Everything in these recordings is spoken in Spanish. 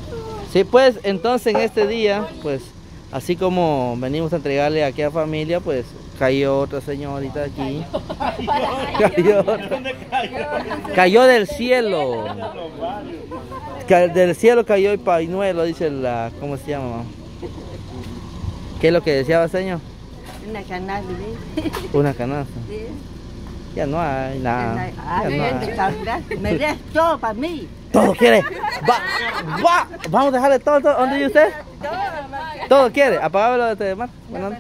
Sí, pues, entonces en este día, pues, así como venimos a entregarle aquí a familia, pues, cayó otra señorita aquí. Cayó. Cayó del cielo. Del cielo cayó el pañuelo, dice la, ¿cómo se llama? ¿Qué es lo que deseaba, señor? Una canasta. Una canasta. Sí. Ya no hay nada. Ya no hay. Me des todo para mí. Todo quiere. Vamos a dejarle todo. ¿Dónde vive usted? Todo quiere. Apagámelo de mar.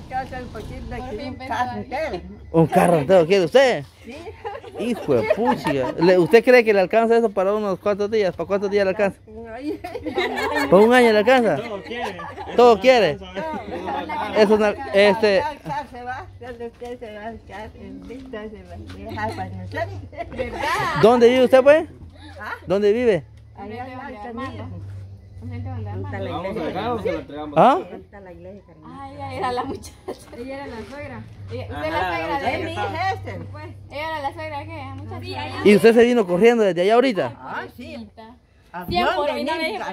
Un carro entero quiere usted. Sí. Hijo de puchiga. ¿Usted cree que le alcanza eso para unos cuantos días? ¿Para cuántos días le alcanza? ¿Para un año le alcanza? Todo quiere. Todo quiere. Es una, ¿Dónde vive usted, pues? ¿Dónde vive? ¿Ah? Ay, era la muchacha. Ella era la suegra. Usted es la suegra de mi hija. Ella era la suegra de qué, muchacha. ¿Y usted se vino corriendo desde allá ahorita? Ah, sí. 100 por hora y no me dijo.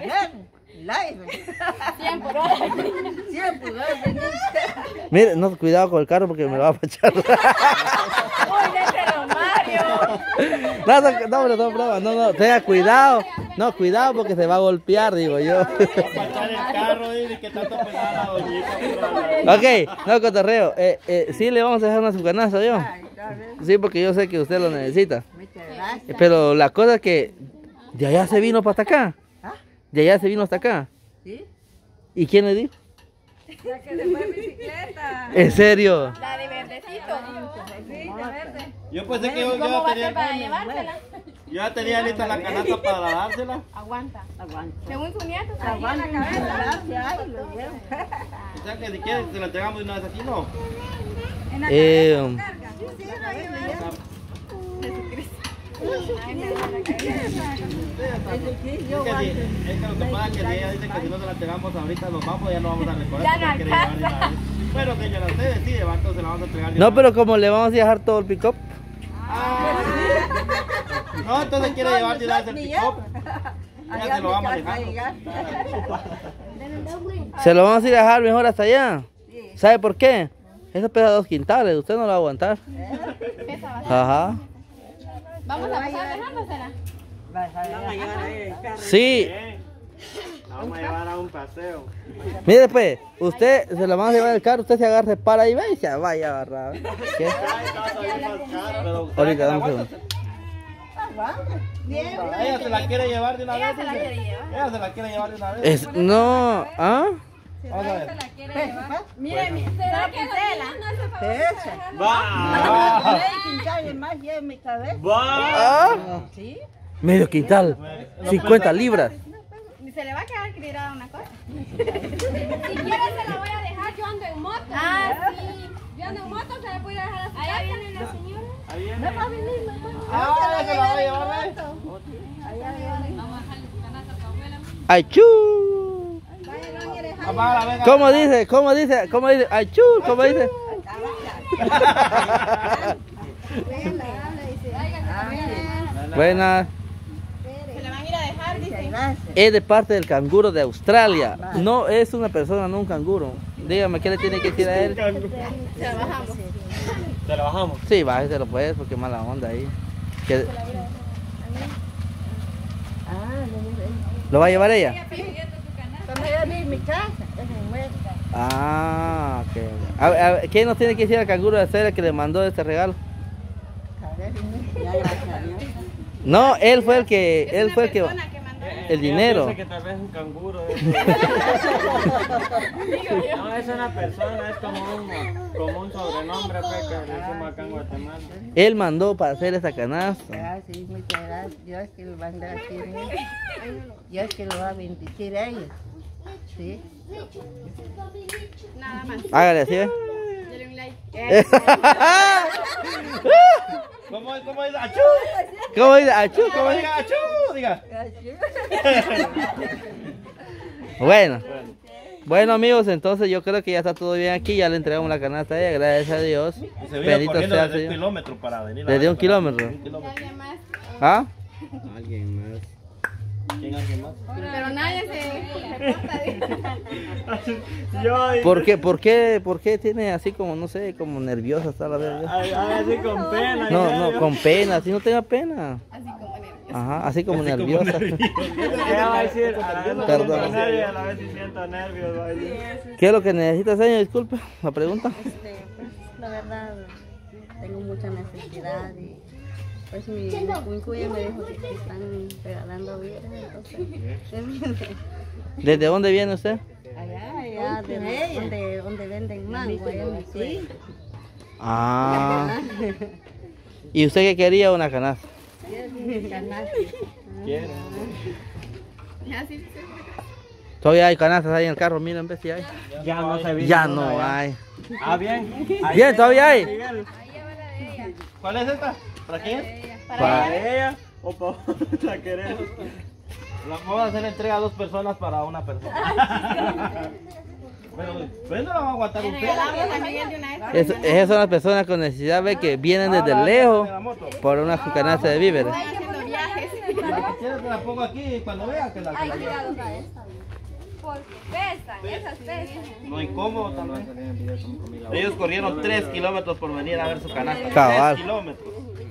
100 por hora. 100 por hora. Mire, no, cuidado con el carro porque me lo va a pachar. Uy, déjelo, Mario. No, broma, no, tenga cuidado. No, cuidado porque se va a golpear, digo yo. Pachar el carro y que tanto pesada la doñita. Ok, no, cotorreo. Sí, le vamos a dejar una sucanasta, yo. Sí, porque yo sé que usted lo necesita. Muchas gracias. Pero la cosa es que de allá se vino para hasta acá. De allá se vino hasta acá. ¿Sí? ¿Y quién le dijo? La que se fue en bicicleta. ¿En serio? La de verdecito. Sí, de verde. Yo pensé que yo ¿Cómo va a ser para ya llevársela? tenía lista la canasta para dársela. Aguanta. Aguanta. Según su nieto, se la Aguanta. la cabeza. Gracias. Ay, lo llevo. O sea que si quieres se la entregamos de una vez aquí, ¿no? En la cabeza carga. Sí, lo llevo. Ay, me duele la cabeza. Es que lo que pasa es que ella dice que si no se la entregamos ahorita nos vamos, ya no vamos a recoger. Ya no porque quiere llevar de alcanza. una vez. Pero señora, usted decide, va, entonces la vamos a entregar. de No, una pero vez. como le vamos a dejar todo el pick-up. No, entonces quiere llevar de una vez el pick-up. Ya se lo va manejando. Se lo vamos a ir a dejar mejor hasta allá. ¿Sabe por qué? Eso pesa 2 quintales, usted no lo va a aguantar. Pesa bastante. Ajá. Vamos a pasar dejándosela. Sí. La vamos a llevar a un paseo. Mire pues, usted se lo vamos a llevar en el carro, usted se agarra, se para y ve y se vaya a agarrar. ¿Qué? Ahorita, dame un segundo. Ella se la quiere llevar de una Ella vez. se la dice. quiere llevar. Ella se la quiere llevar de una vez. No, ¿ah? Vamos a ver. Se la quiere llevar. Mire, ¿será que Gisela? Esa. Va. Más lleva mi cabeza. Va. ¿Ah? ¿Sí? Medio quintal, 50 libras. Se le va a quedar tirada una cosa. Si quiere se la voy a dejar, yo ando en moto. Ah, sí. Yo ando en moto, se la puedo dejar a su casa. Allá viene la señora. Ahí viene. No va a venir, mamá. Ah, ya se la va a llevar, ¿ves? Allá viene. ¡Achú! Apágala, venga. ¿Cómo dice? ¿Cómo dice? ¿Cómo dice? ¡Achú! ¿Cómo dice? Buenas. Se la van a ir a dejar, dice. Gracias. Es de parte del canguro de Australia. No es una persona, no un canguro. Dígame, ¿qué le tiene que decir a él? Se la bajamos. Te la bajamos. Sí, bájeselo pues, porque mala onda ahí. Que- ¿Lo va a llevar ella? Cuando yo vi mi casa, es en Huesca. Ah, ok. A ver, ¿qué nos tiene que decir al canguro de Australia que le mandó este regalo? Ya, gracias a Dios. No, él fue el que, Es una que persona que mandó. el dinero. Yo sé que tal vez es un canguro. No, es una persona, es como un sobrenombre pues, que le decimos acá en Guatemala. Él mandó para hacer esa canasta. Gracias, muchas gracias. Dios que lo va a andar aquí. Dios que lo va a bendecir a ellos. Sí. Nada más. Hágale así, ¿eh? Dele un like. ¿Cómo dice? ¡Achú! ¿Cómo dice? Achú, ¿cómo ¿Cómo dice? diga? ¡Achú! Diga. Bueno. Bueno amigos, entonces yo creo que ya está todo bien aquí, ya le entregamos la canasta a ella, gracias a Dios. Y se vino Bendito corriendo sea el desde un Señor. kilómetro para venir. ¿Desde un kilómetro? Un kilómetro. ¿Alguien más? ¿Ah? Alguien más. ¿Quién alguien más? Pero nadie se reporta. Yo. ¿Por qué tiene así como, no sé, como nerviosa hasta la verga? Así con pena. No, con pena, así no tenga pena. Así como nervioso. Ajá, así como nerviosa. ¿Qué va a decir? Perdón. A la vez sí siento nervios, va a decir. ¿Qué es lo que necesita, señor? Disculpe, la pregunta. Pues la verdad, tengo mucha necesidad y pues mi cuya me dijo que están regalando víveres, entonces ¿Desde dónde viene usted? allá de donde venden mango, allá en el sí. Ah. ¿Y usted qué quería? Una canasta. ¿Quién? Así dice. Todavía hay canastas ahí en el carro, miren, ves si hay. Ya no se vio. Ya no hay. Ah, bien. Bien, todavía hay. Ahí lleva la de ella. ¿Cuál es esta? ¿Para quién? Para ella o para la querer. Vamos a hacer la entrega a 2 personas para una persona. Pero pues no la va a aguantar usted. Regalamos también de una vez. Esas son las personas con necesidad, ve que vienen desde lejos por una canasta de víveres. Están haciendo viajes. La que quiera te la pongo aquí cuando vea que la lleve. Porque pesan, esas pesan. No incómodo también. Ellos corrieron 3 kilómetros por venir a ver su canasta. Cabal. 3 kilómetros.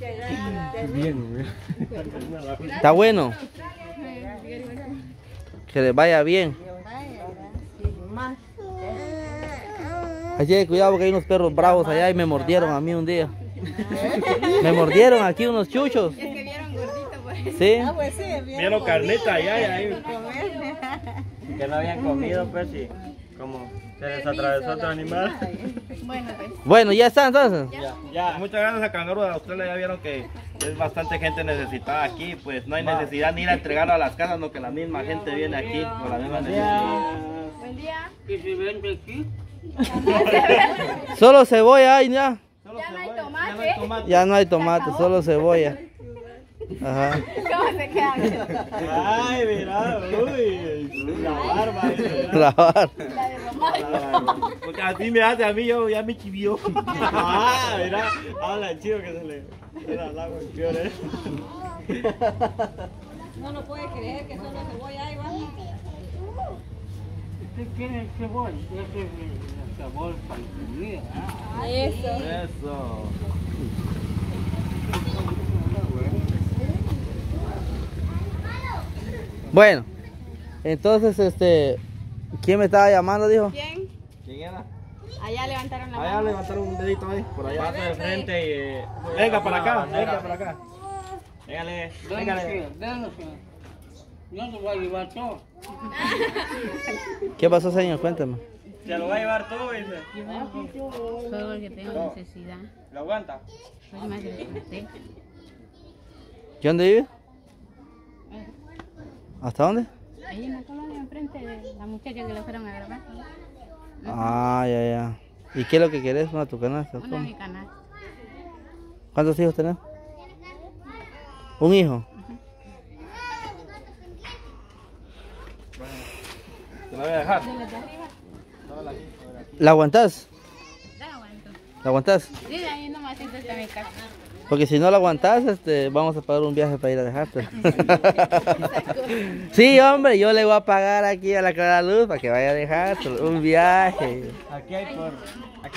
Está bueno. Que les vaya bien. Así cuidado porque hay unos perros bravos allá y me mordieron a mí un día. Me mordieron aquí unos chuchos. Es que vieron gordito por eso. ¿Sí? Vieron carnita allá y ahí. Que no habían comido, pues, y como se les atravesó otro animal. Bueno, pues. Bueno, ya está entonces. Ya, muchas gracias a Canguro de Australia. Ya vieron que es bastante gente necesitada aquí. Pues no hay necesidad ni ir a entregarlo a las casas, no que la misma gente viene aquí con la misma necesidad. Buen día. ¿Y si vende aquí? Solo cebolla hay ya. Ya no hay tomate. Ya no hay tomate, solo cebolla. Ajá. ¿Cómo se queda? Ay, mira, uy, la barba. La barba. La de Román. Porque así me hace a mí, yo ya me chivió. Ah, mira, habla chido que se le. Era el agua, peor, No lo puede creer que solo cebolla ahí va. ¿Usted tiene cebolla? Ese es el sabor para la comida. Eso. Bueno, entonces ¿quién me estaba llamando? Dijo. ¿Quién? ¿Quién era? Allá levantaron la Allá mano. levantaron un dedito ahí, por allá. Pasa de frente y. Venga para acá, venga para acá. Véngale, véngale. No se va a llevar todo. ¿Qué pasó, señor? Cuéntame. Se lo va a llevar todo, dice. Solo que tengo necesidad. ¿Lo aguanta? Soy más de ¿Y dónde vive? ¿Hasta dónde? ahí en la colonia enfrente de la muchacha que le fueron a grabar. Ah, ya. ¿Y qué es lo que querés? ¿Una tu canasta? Una ¿Cómo? de mi canal. ¿Cuántos hijos tenés? ¿Un hijo? Te lo voy a dejar. ¿La aguantás? La aguanto. ¿La aguantás? Sí, de ahí nomás está mi casa. Porque si no la aguantás, vamos a pagar un viaje para ir a dejarte. Sí, hombre, yo le voy a pagar aquí a la Clara Luz para que vaya a dejarte un viaje. Aquí hay por. Aquí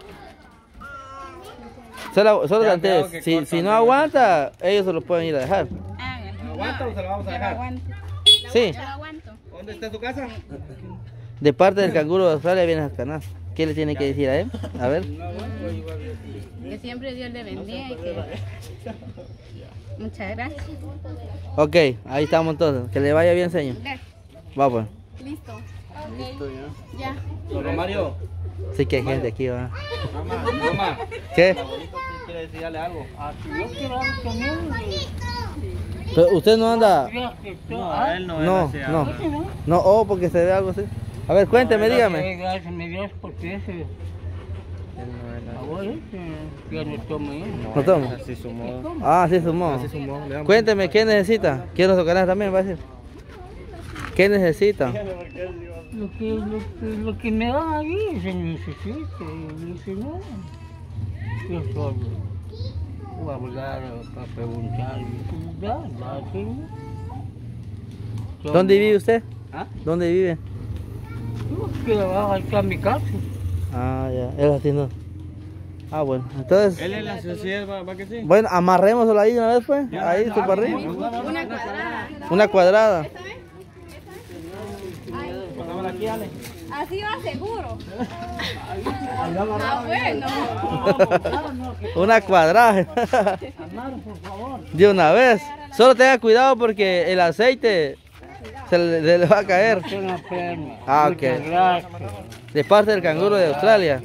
Solo Ya antes, veo que si cortan no de- aguanta, ellos se lo pueden ir a dejar. ¿Lo aguanta o se lo vamos a Yo lo dejar? aguanto. Sí, Yo lo aguanto. ¿Dónde está su casa? de parte del canguro de Australia viene a canasta. ¿Qué le tiene que decir a él? A ver. Que siempre Dios le bendiga y que... Muchas gracias. Ok, ahí estamos entonces. Que le vaya bien, señor. Va pues. Listo. Listo ya. Ya. Don Romario. Sí que hay gente aquí, va. Mamá. ¿Qué? El abuelito quiere decirle algo. Si yo quiero algo también, Pero usted no anda. No, él no No, es no. No, porque se ve algo así. A ver, cuénteme, dígame. Gracias a mi Dios porque ese abuelo ya no toma yo. ¿No tomo? Así su modo. Ah, sí, sumó. Cuénteme, ¿qué necesita? Quiero su canal también, va a decir. ¿Qué necesita? Lo que me dan ahí se necesita. Y dice, no, yo solo voy a hablar para preguntar. Y dice, da, sí. ¿Dónde vive usted? ¿Ah? ¿Dónde vive? Que abajo está mi casa. Ah, ya, él haciendo. Ah, bueno, entonces. Él en la sociedad va que sí. Bueno, amarrémoslo ahí de una vez, pues. Ahí, su parrilla. Una cuadrada. Una cuadrada. Así va seguro. Ah, bueno. Una cuadrada. De una vez. Solo tenga cuidado porque el aceite se le va a caer. Una pena. Ah, Muchas ok. gracias. De parte del canguro de Australia.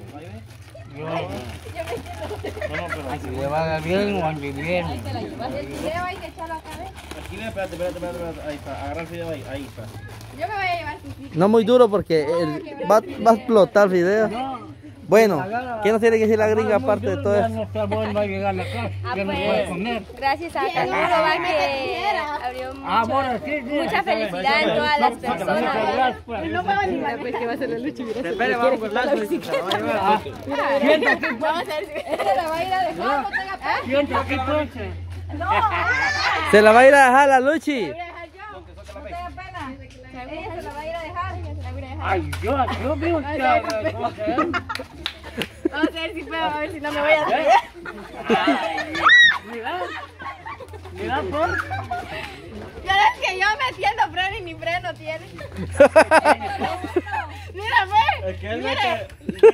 Que le vaya bien o ande bien. El fideo hay que echarlo acá, ¿ves? Aquí, espérate. Ahí está. Agarra el video ahí está. Yo me voy a llevar su sitio. No muy duro porque va a explotar el video. Bueno, ¿qué nos tiene que decir la gringa aparte de todo Ya esto? no está bueno, va a llegar a la casa. Ya no puede comer. Gracias a Canguro va que abrió Bueno, sí. mucha felicidad en todas las personas. No puedo ni Pues que va a ser la lucha. Espere, vamos con la Siéntate, Vamos a ver si este la va a ir a dejar, no tenga pena. siéntate, pues. Se la va a ir a dejar la Luchi. La voy a dejar yo. No tenga pena. Ella se la va a ir a dejar. Ella se la voy a dejar. Ay, yo vivo en Vamos a ver si puedo, a ver si no me voy a traer. Mira, por. Ya ves que yo metiendo freno y ni freno tiene. Mira, ve. Mire.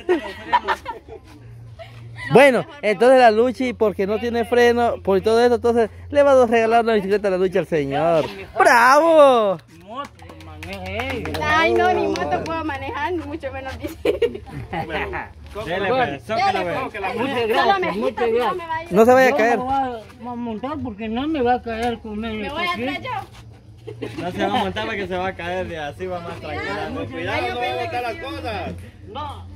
Bueno, entonces la Luchi, porque no tiene freno, por todo eso, entonces le va a regalar una bicicleta a la Luchi al señor. ¡Bravo! Moto, maneje ella. Ay, no, ni moto puedo manejar, ni mucho menos bici. Dele, pues. Sócala, pues. Muchas Solo gracias, me muchas no gracias. me va a ir. No se vaya a Yo caer. me voy a montar porque no me va a caer con él. Me voy a traer yo. No se va a montar porque se va a caer de así, va más tranquila. Cuidado, no va a botar las cosas. No.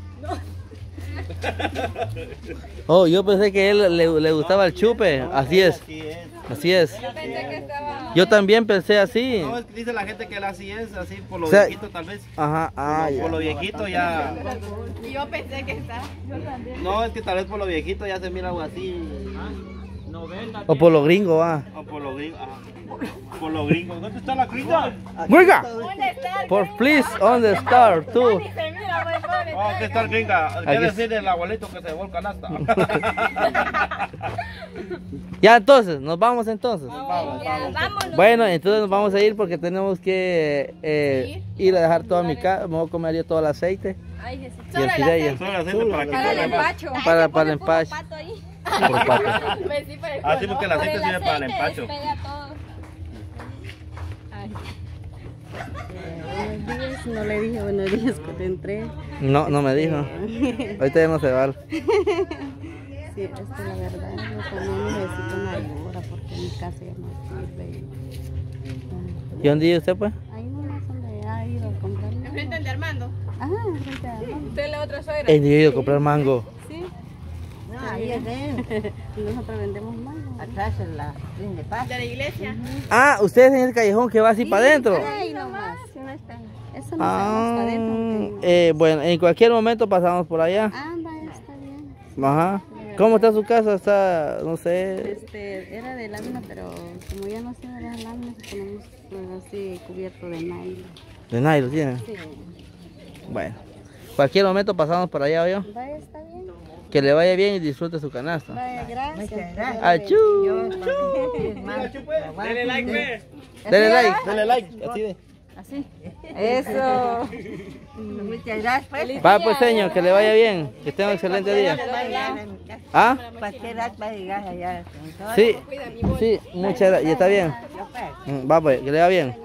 Oh, yo pensé que él le gustaba el chupe. Así es, Así es. así es. Pensé que estaba. Yo también pensé así. No, es que dice la gente que él así es, así por lo O sea, viejito tal vez. Ajá, ah, Por lo ya. viejito ya. Y yo pensé que estaba. No, es que tal vez por lo viejito ya se mira algo así. O por lo gringo, va. O por lo gringo. Por lo gringo. ¿Dónde está la gringa? ¡Gringa! ¿Dónde está? Por please on the star, tú. Ni se mira, muy pobre. Oh, aquí está el gringa. Aquí Quiere es- decir el abuelito que se llevó el canasta. Ya entonces, nos vamos entonces. Vámonos. Bueno, entonces nos vamos a ir porque tenemos que ir a dejar toda mi casa. Me voy a comer yo todo el aceite Ay, Jesús. y el Solo el fideo. aceite. Solo el aceite para que Para el corra más. empacho. Para el empacho. Pato ahí. Por pato. Pues sí, para el Ah, sí, porque el aceite sirve para el empacho. Despega todo. Buenos días, no le dije buenos días cuando entré. No, no me dijo. Ahorita ya no se va. Sí, la verdad, yo también necesito una ayuda porque mi casa ya no sirve. ¿Y dónde vive usted, pues? Ahí nomás donde ha ido a comprar. Enfrente del de Armando. Ajá, frente a Armando. Usted es la otra suegra. He ido a comprar mango. Sí, No, ahí es él. nosotros vendemos mango. Atrás en la fin de paz. De la iglesia. Ah, ustedes en el callejón que va así para adentro. Ahí nomás, si no está. Eso no está adentro. Bueno, en cualquier momento pasamos por allá. Anda, está bien. Ajá. ¿Cómo está su casa? Está, no sé. Era de lámina, pero como ya no se de las láminas, ponemos así cubierto de nylon. De nadie lo tiene. Sí, Bueno, cualquier momento pasamos por allá, ¿oyó? vaya, está bien. Que le vaya bien y disfrute su canasta. Vaya, gracias. Muchas gracias. ¡Achú! Dele like, pues. Dele like, dele like. Así de. Así. Eso. Muchas gracias. Pues. Va pues, señor, que le vaya bien. Que tenga un excelente día. Va a llegar a mi casa. ¿Ah? Cualquier edad va a llegar allá. Sí, sí, muchas gracias. ¿Y está bien? Yo pues. Va pues, que le va bien.